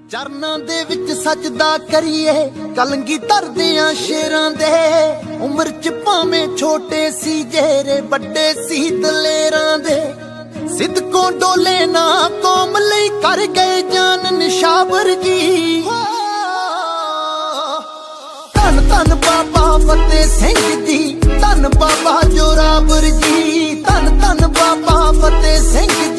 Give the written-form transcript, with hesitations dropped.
ਚਰਨਾਂ ਦੇ ਵਿੱਚ ਸਜਦਾ ਕਰੀਏ ਕਲਗੀਧਰ ਦਿਆਂ ਸ਼ੇਰਾਂ ਦੇ। ਉਮਰ ਚ ਭਾਵੇਂ ਛੋਟੇ ਸੀ ਜਿਹੜੇ ਵੱਡੇ ਸੀ ਦਲੇਰਾਂ ਦੇ। ਸਿੱਧਕੋਂ ਡੋਲੇ ਨਾ ਕੌਮ ਲਈ ਕਰ ਗਏ ਜਾਨ ਨਿਸ਼ਾਵਰ ਜੀ। ਧੰਨ ਧੰਨ ਬਾਬਾ ਫਤਿਹ ਸਿੰਘ ਜੀ, ਧੰਨ ਬਾਬਾ ਜੋਰਾਵਰ ਜੀ, ਧੰਨ ਧੰਨ ਬਾਬਾ ਫਤਿਹ ਸਿੰਘ ਜੀ।